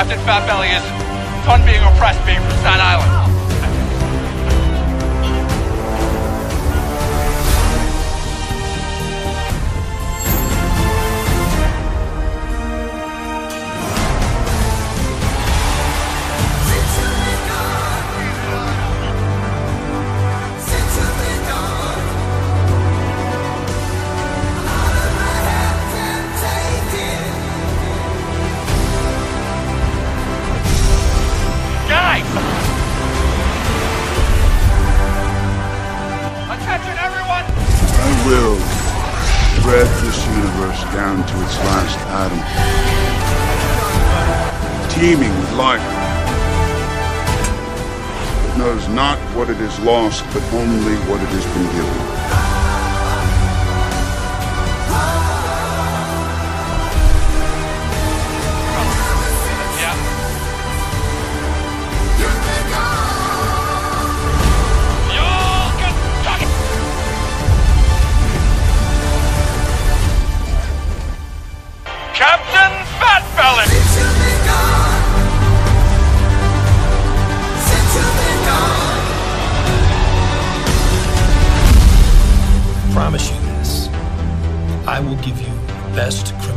Captain Fatbelly is fun being oppressed being from Staten Island. Attention, everyone! I will thread this universe down to its last atom, teeming with life. It knows not what it has lost, but only what it has been given. Captain Fatbelly! Promise you this. I will give you the best criminal